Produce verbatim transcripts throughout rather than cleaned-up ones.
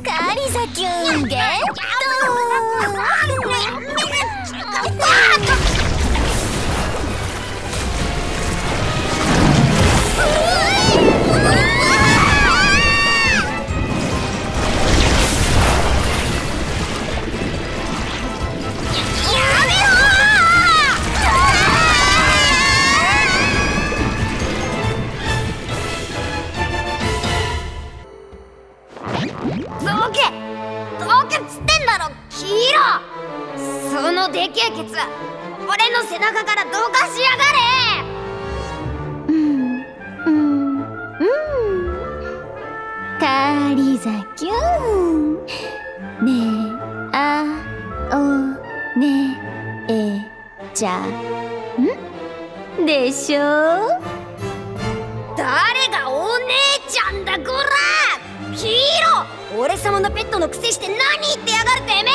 カリザキュンゲット。 どけどけっつってんだろ黄色。そのでけえケツ俺の背中からどかしやがれ。 うんうんうんカリザキュンねえあおねえちゃんでしょ。 誰がお姉ちゃんだこら黄色。俺様のペットのくせして何言ってやがるてめ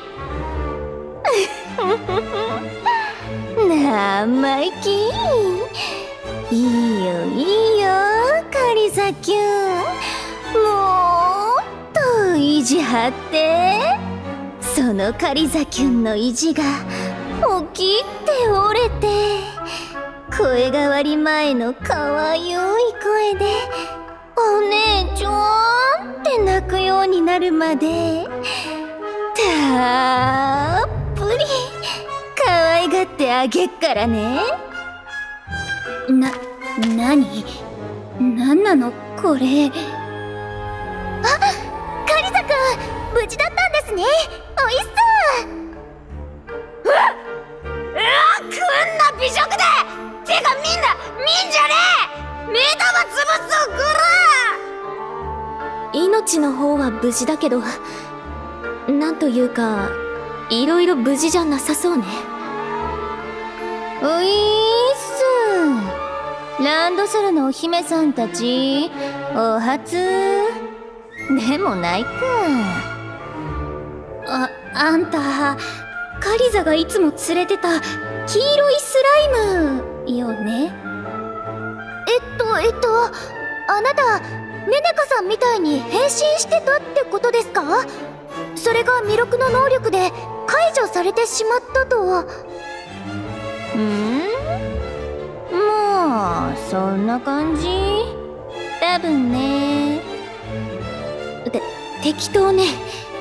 え生意気。いいよいいよカリザキュン、もっと意地張って。そのカリザキュンの意地が大きって折れて、声変わり前のかわゆい声でお姉ちゃんって泣くようになるまでたっぷり可愛がってあげっからね。な、なになんなのこれ。あ、カリザくん無事だったんですね。おいしそう。 うわっうわくんな美食でてかみんなみんじゃねえ目玉つぶすぞこら。 命の方は無事だけど、なんというかいろいろ無事じゃなさそうね。 ういーっす。ランドセルのお姫さんたちお初でもないか。 あ、あんたカリザがいつも連れてた黄色いスライムよね。 えっとえっとあなたネネカさんみたいに変身してたってことですか？それが弥勒の能力で解除されてしまったとは。ん？まあそんな感じ多分ね。 て適当ね。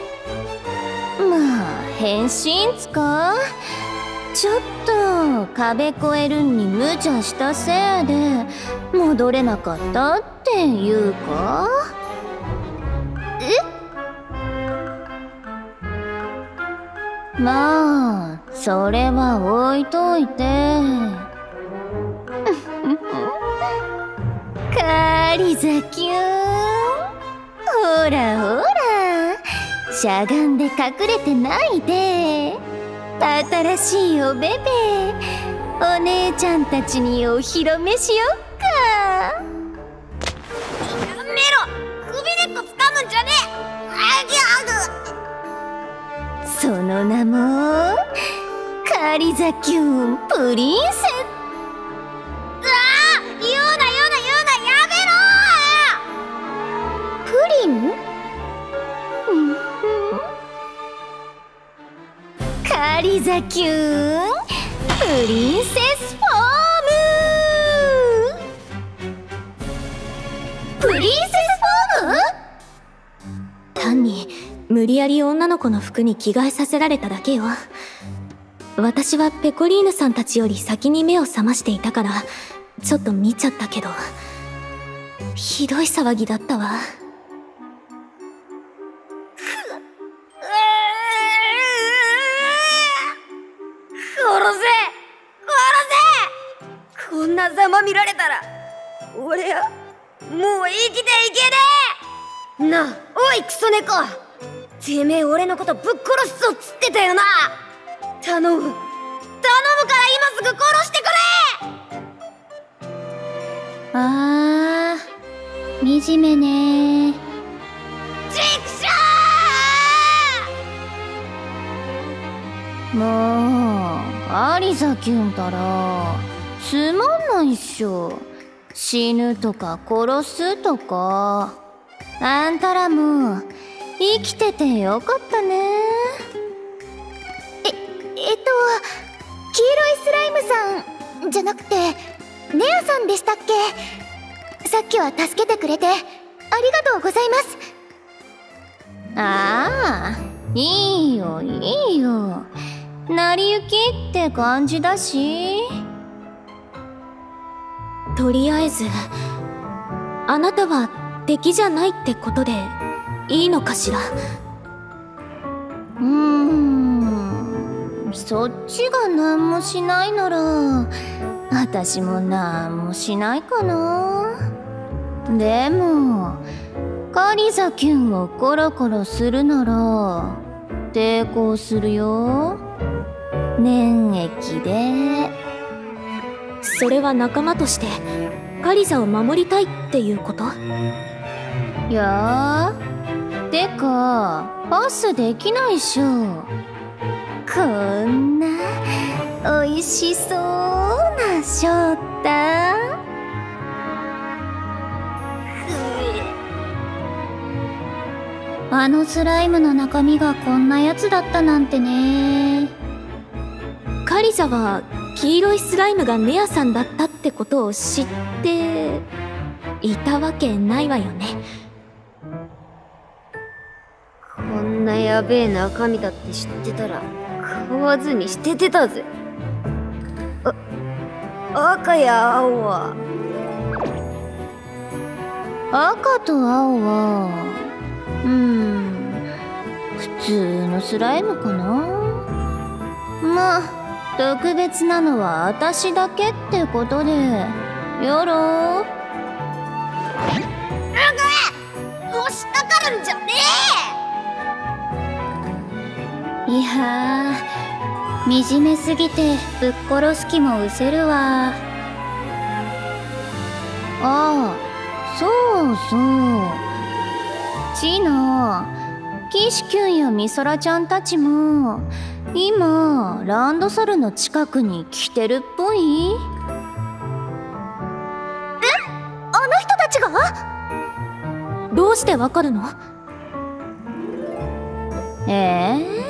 まあ変身つか。ちょっと壁越えるんに無茶したせいで戻れなかったっていうか。え？まあそれは置いといてカリザキュン、ほらほらしゃがんで隠れてないで。新しいおべべお姉ちゃんたちにお披露目しよっか。 やめろ首根っこ掴むんじゃねえ。あぎゃぐその名もカリザキュンプリンセス。 ああ言うな言うな言うなやめろ。 プリン？カリザキュンプリンセスフォーム。プリンセスフォーム？ 単に無理やり女の子の服に着替えさせられただけよ。私はペコリーヌさんたちより先に目を覚ましていたからちょっと見ちゃったけど、ひどい騒ぎだったわ。 殺せ殺せ。こんなざま見られたら俺はもう生きていけねえ。なあおいクソ猫、てめえ俺のことぶっ殺すぞっつってたよな。頼む頼むから今すぐ殺してくれ。 あー惨めね。 チクショー。 もうアリザキュンたらつまんないっしょ。死ぬとか殺すとか。あんたらも生きててよかったね。 え、えっと、黄色いスライムさんじゃなくて、ネアさんでしたっけ？さっきは助けてくれてありがとうございます。 ああ、いいよいいよ。成り行きって感じだし。 とりあえず、あなたは敵じゃないってことでいいのかしら？ うーん、そっちが何もしないなら私も何もしないかな。でもカリザキュンをコロコロするなら抵抗するよ。粘液で。 それは仲間としてカリザを守りたいっていうこと？ いやー、てかパスできないっしょ。こんなおいしそうなショッタ。あのスライムの中身がこんなやつだったなんてね。 カリザは黄色いスライムがネアさんだったってことを知っていたわけないわよね。 こんなやべえ中身だって知ってたら買わずに捨ててたぜ。あ、赤や青は赤と青はうーん普通のスライムかな。まあ特別なのは私だけってことでよろ。 押しかかるんじゃねえ。いやー、惨めすぎてぶっ殺す気も失せるわ。ああ、そうそう。チノ、キシキュンやミソラちゃんたちも今ランドソルの近くに来てるっぽい。 え？あの人たちが？どうしてわかるの？ ええ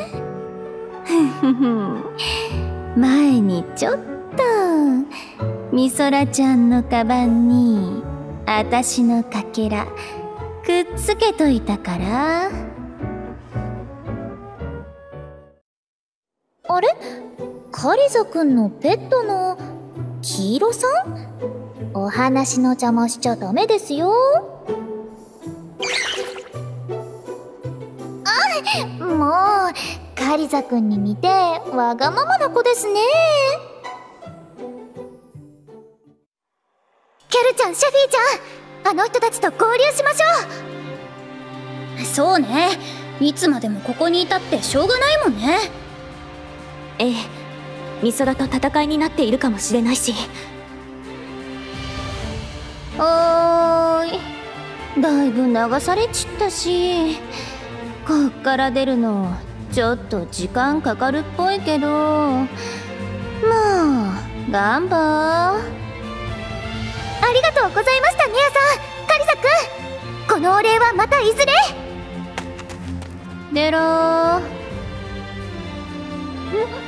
ー、前にちょっとミソラちゃんのカバンにあたしのかけらくっつけといたから。あれ？カリザくんのペットの黄色さん？お話の邪魔しちゃダメですよ。あ、もうカリザくんに似てわがままな子ですね。キャルちゃん、シャフィーちゃん、あの人たちと合流しましょう。そうね、いつまでもここにいたってしょうがないもんね。 ええ、ミソラと戦いになっているかもしれないし。 おーい、だいぶ流されちったし、こっから出るのちょっと時間かかるっぽいけど、まあ頑張。 ありがとうございました、ネアさん、カリザくん。このお礼はまたいずれ。 出ろー。 ん？